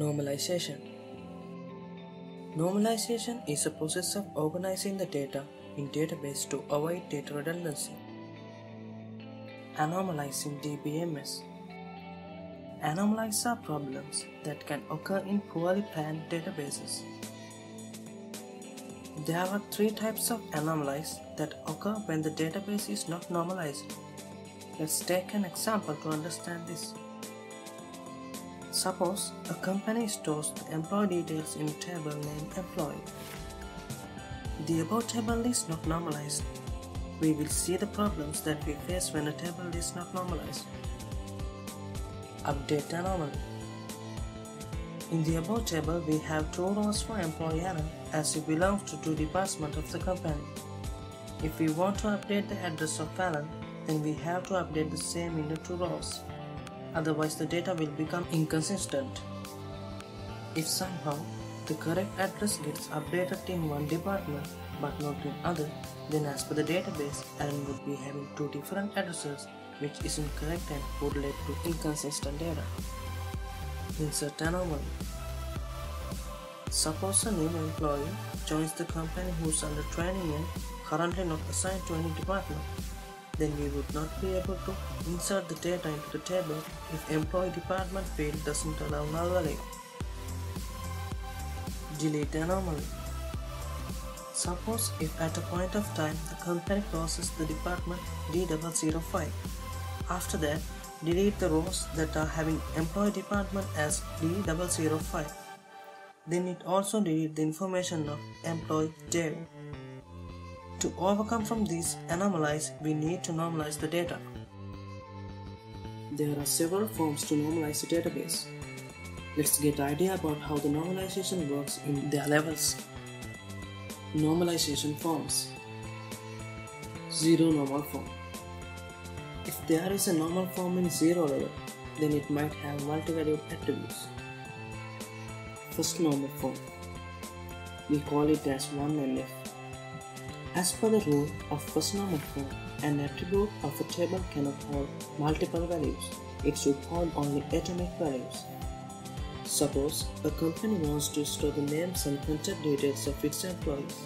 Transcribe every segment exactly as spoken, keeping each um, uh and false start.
Normalization. Normalization is a process of organizing the data in database to avoid data redundancy. Anomalizing D B M S. Anomalies are problems that can occur in poorly planned databases. There are three types of anomalies that occur when the database is not normalized. Let's take an example to understand this. Suppose a company stores the employee details in a table named employee. The above table is not normalized. We will see the problems that we face when a table is not normalized. Update anomaly. In the above table, we have two rows for employee Anna as he belongs to two departments of the company. If we want to update the address of Alan, then we have to update the same in the two rows. Otherwise, the data will become inconsistent. If somehow the correct address gets updated in one department but not in other, then as per the database, Alan would be having two different addresses, which isn't correct and would lead to inconsistent data. Insert anomaly. Suppose a new employee joins the company who is under training and currently not assigned to any department. Then we would not be able to insert the data into the table if employee department field doesn't allow null value. Delete anomaly. Suppose if at a point of time the company closes the department D zero zero five. After that, delete the rows that are having employee department as D zero zero five. Then it also delete the information of employee Dave. To overcome from these anomalies, we need to normalize the data. There are several forms to normalize the database. Let's get an idea about how the normalization works in their levels. Normalization forms. Zero normal form. If there is a normal form in zero level, then it might have multivalued attributes. First normal form. We call it as one N F. As per the rule of first normal form, an attribute of a table cannot hold multiple values. It should hold only atomic values. Suppose a company wants to store the names and contact details of its employees.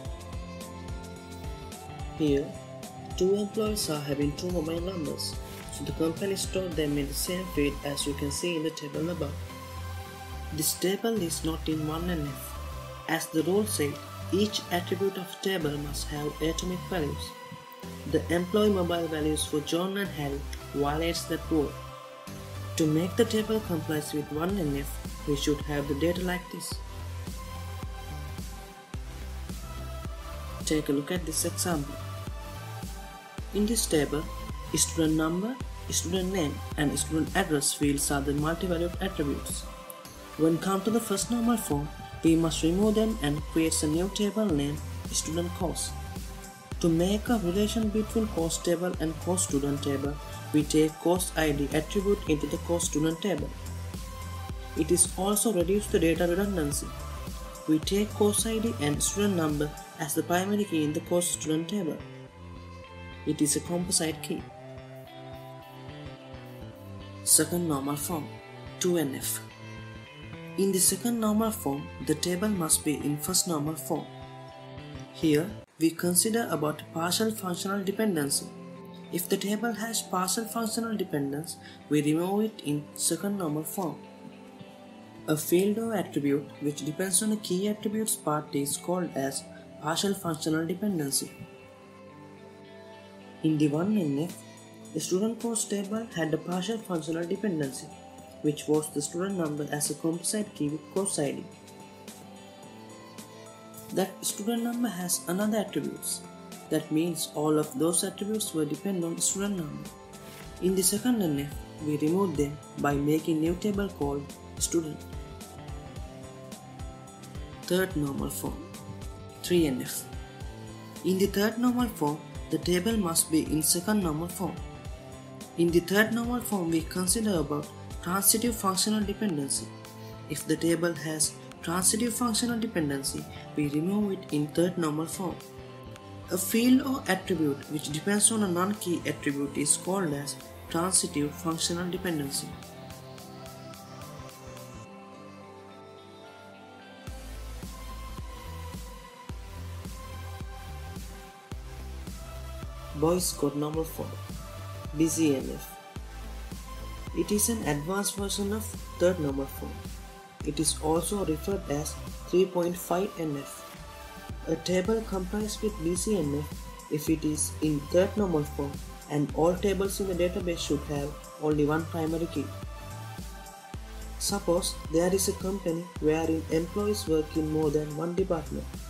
Here, two employees are having two mobile numbers, so the company stored them in the same field as you can see in the table above. This table is not in one N F. As the rule says, each attribute of a table must have atomic values. The employee mobile values for John and Harry violates that rule. To make the table complies with one N F, we should have the data like this. Take a look at this example. In this table, student number, student name and student address fields are the multivalued attributes. When come to the first normal form, we must remove them and create a new table named student course. To make a relation between course table and course student table, we take course I D attribute into the course student table. It is also reduce the data redundancy. We take course I D and student number as the primary key in the course student table. It is a composite key. Second normal form, two N F. In the second normal form, the table must be in first normal form. Here, we consider about partial functional dependency. If the table has partial functional dependence, we remove it in second normal form. A field or attribute which depends on a key attribute's part is called as partial functional dependency. In the one N F, the student course table had a partial functional dependency, which was the student number as a composite key with course I D. That student number has another attributes. That means all of those attributes will depend on the student number. In the second N F, we remove them by making new table called student. Third normal form, three N F. In the third normal form, the table must be in second normal form. In the third normal form, we consider about transitive functional dependency. If the table has transitive functional dependency, we remove it in third normal form. A field or attribute which depends on a non-key attribute is called as transitive functional dependency. Boys Code Normal Form, B C N F. It is an advanced version of third normal form. It is also referred as three point five N F. A table complies with B C N F if it is in third normal form and all tables in the database should have only one primary key. Suppose there is a company wherein employees work in more than one department.